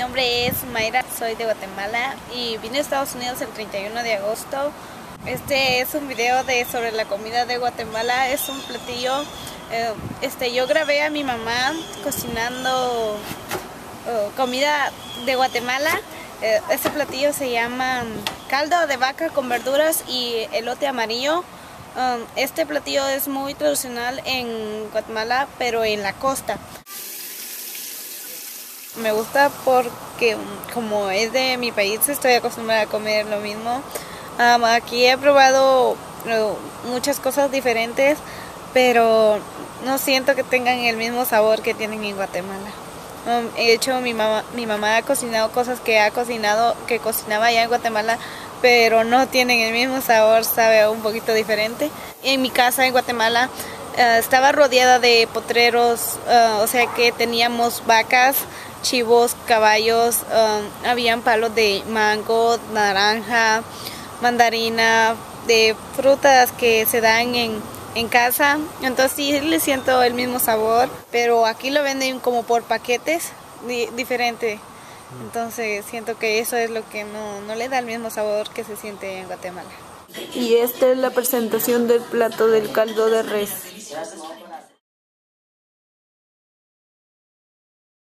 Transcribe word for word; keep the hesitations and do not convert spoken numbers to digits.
nombre es Mayra, soy de Guatemala y vine a Estados Unidos el treinta y uno de agosto. Este es un video de sobre la comida de Guatemala, es un platillo. Eh, este, yo grabé a mi mamá cocinando uh, comida de Guatemala. Eh, este platillo se llama caldo de vaca con verduras y elote amarillo. Um, este platillo es muy tradicional en Guatemala, pero en la costa. Me gusta porque como es de mi país, estoy acostumbrada a comer lo mismo. Um, aquí he probado uh, muchas cosas diferentes, pero no siento que tengan el mismo sabor que tienen en Guatemala. Um, de hecho, mi mamá, mi mamá ha cocinado cosas que ha cocinado, que cocinaba allá en Guatemala, pero no tienen el mismo sabor, sabe un poquito diferente. En mi casa en Guatemala uh, estaba rodeada de potreros, uh, o sea que teníamos vacas, chivos, caballos, um, habían palos de mango, naranja, mandarina, de frutas que se dan en, en casa. Entonces sí le siento el mismo sabor, pero aquí lo venden como por paquetes di diferente. Entonces siento que eso es lo que no, no le da el mismo sabor que se siente en Guatemala. Y esta es la presentación del plato del caldo de res.